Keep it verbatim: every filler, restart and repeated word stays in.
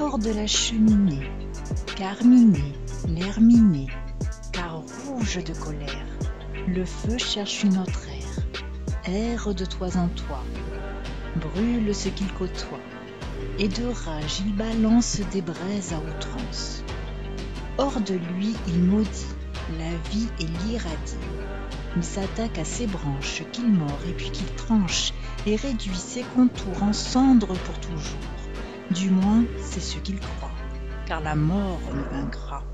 hors de la cheminée, carminé, l'air miné, car rouge de colère, le feu cherche une autre ère, ère de toit en toit, brûle ce qu'il côtoie, et de rage il balance des braises à outrance. Hors de lui il maudit la vie et l'irradie. Il s'attaque à ses branches qu'il mord et puis qu'il tranche, et réduit ses contours en cendres pour toujours. Du moins, c'est ce qu'il croit, car la mort le vaincra.